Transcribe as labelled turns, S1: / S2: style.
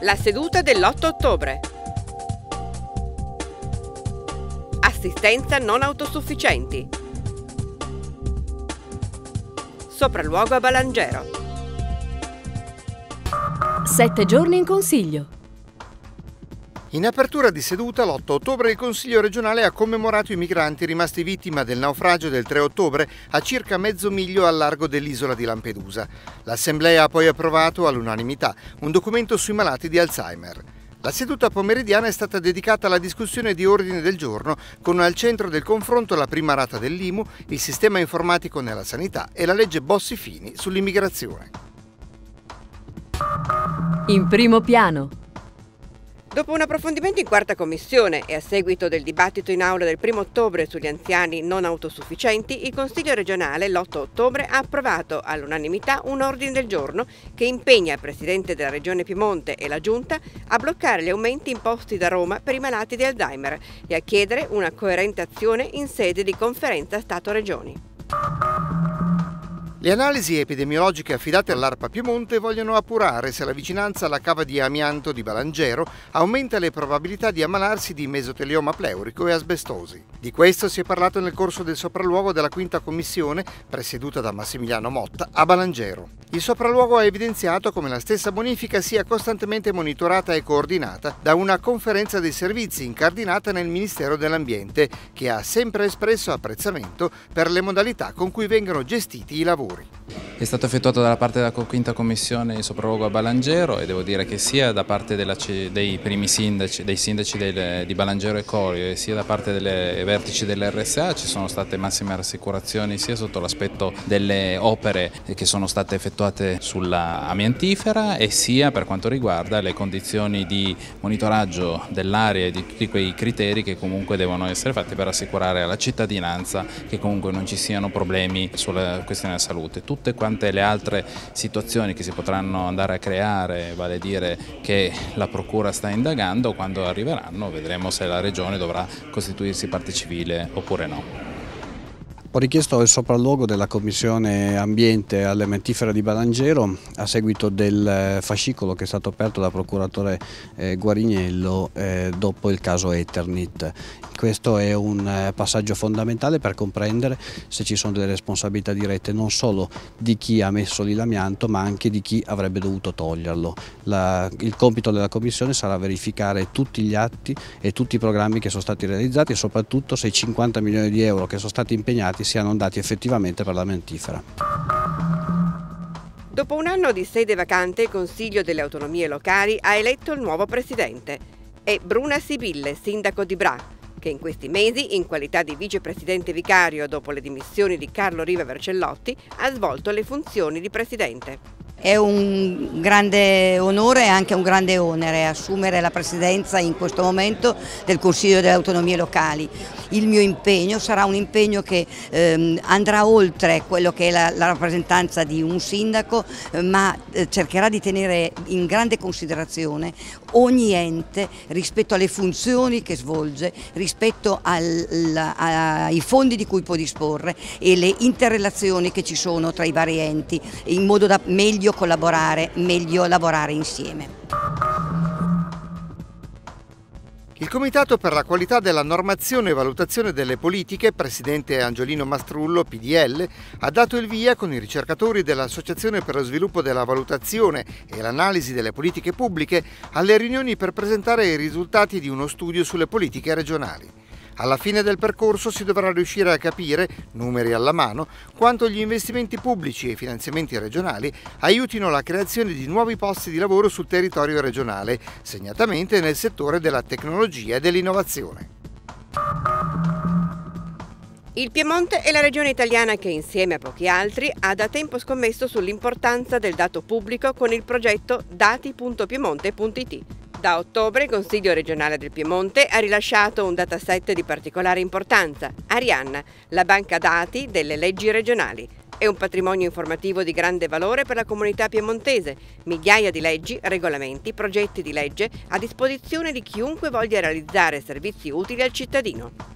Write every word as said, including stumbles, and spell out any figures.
S1: La seduta dell'otto ottobre. Assistenza non autosufficienti. Sopralluogo a Balangero.
S2: Sette giorni in consiglio.
S3: In apertura di seduta l'otto ottobre il Consiglio regionale ha commemorato i migranti rimasti vittima del naufragio del tre ottobre a circa mezzo miglio al largo dell'isola di Lampedusa. L'Assemblea ha poi approvato all'unanimità un documento sui malati di Alzheimer. La seduta pomeridiana è stata dedicata alla discussione di ordine del giorno, con al centro del confronto la prima rata dell'I M U, il sistema informatico nella sanità e la legge Bossi-Fini sull'immigrazione.
S2: In primo piano.
S1: Dopo un approfondimento in quarta commissione e a seguito del dibattito in aula del primo ottobre sugli anziani non autosufficienti, il Consiglio regionale l'otto ottobre ha approvato all'unanimità un ordine del giorno che impegna il Presidente della Regione Piemonte e la Giunta a bloccare gli aumenti imposti da Roma per i malati di Alzheimer e a chiedere una coerente azione in sede di conferenza Stato-Regioni.
S3: Le analisi epidemiologiche affidate all'ARPA Piemonte vogliono appurare se la vicinanza alla cava di amianto di Balangero aumenta le probabilità di ammalarsi di mesotelioma pleurico e asbestosi. Di questo si è parlato nel corso del sopralluogo della quinta commissione, presieduta da Massimiliano Motta, a Balangero. Il sopralluogo ha evidenziato come la stessa bonifica sia costantemente monitorata e coordinata da una conferenza dei servizi incardinata nel Ministero dell'Ambiente, che ha sempre espresso apprezzamento per le modalità con cui vengono gestiti i lavori.
S4: È stato effettuato dalla parte della quinta commissione il sopralluogo a Balangero e devo dire che sia da parte della, dei primi sindaci, dei sindaci del, di Balangero e Corio e sia da parte dei vertici dell'R S A ci sono state massime rassicurazioni sia sotto l'aspetto delle opere che sono state effettuate sulla amiantifera e sia per quanto riguarda le condizioni di monitoraggio dell'area e di tutti quei criteri che comunque devono essere fatti per assicurare alla cittadinanza che comunque non ci siano problemi sulla questione della salute. Tutte quante le altre situazioni che si potranno andare a creare, vale a dire che la Procura sta indagando, quando arriveranno vedremo se la Regione dovrà costituirsi parte civile oppure no.
S5: Ho richiesto il sopralluogo della Commissione Ambiente all'amiantifera di Balangero a seguito del fascicolo che è stato aperto dal procuratore eh, Guarignello eh, dopo il caso Eternit. Questo è un eh, passaggio fondamentale per comprendere se ci sono delle responsabilità dirette non solo di chi ha messo lì l'amianto ma anche di chi avrebbe dovuto toglierlo. La, il compito della Commissione sarà verificare tutti gli atti e tutti i programmi che sono stati realizzati e soprattutto se i cinquanta milioni di euro che sono stati impegnati siano andati effettivamente per l'amiantifera.
S1: Dopo un anno di sede vacante, il Consiglio delle Autonomie Locali ha eletto il nuovo presidente. È Bruna Sibille, sindaco di Bra, che in questi mesi, in qualità di vicepresidente vicario dopo le dimissioni di Carlo Riva Vercellotti, ha svolto le funzioni di presidente.
S6: È un grande onore e anche un grande onere assumere la presidenza in questo momento del Consiglio delle Autonomie Locali. Il mio impegno sarà un impegno che ehm, andrà oltre quello che è la, la rappresentanza di un sindaco, eh, ma eh, cercherà di tenere in grande considerazione ogni ente rispetto alle funzioni che svolge, rispetto al, ai fondi di cui può disporre e le interrelazioni che ci sono tra i vari enti, in modo da meglio collaborare, meglio lavorare insieme.
S3: Il Comitato per la qualità della normazione e valutazione delle politiche, presidente Angiolino Mastrullo, P D L, ha dato il via con i ricercatori dell'Associazione per lo sviluppo della valutazione e l'analisi delle politiche pubbliche alle riunioni per presentare i risultati di uno studio sulle politiche regionali. Alla fine del percorso si dovrà riuscire a capire, numeri alla mano, quanto gli investimenti pubblici e i finanziamenti regionali aiutino la creazione di nuovi posti di lavoro sul territorio regionale, segnatamente nel settore della tecnologia e dell'innovazione.
S1: Il Piemonte è la regione italiana che, insieme a pochi altri, ha da tempo scommesso sull'importanza del dato pubblico con il progetto dati punto piemonte punto it. Da ottobre il Consiglio regionale del Piemonte ha rilasciato un dataset di particolare importanza, Arianna, la banca dati delle leggi regionali. È un patrimonio informativo di grande valore per la comunità piemontese, migliaia di leggi, regolamenti, progetti di legge a disposizione di chiunque voglia realizzare servizi utili al cittadino.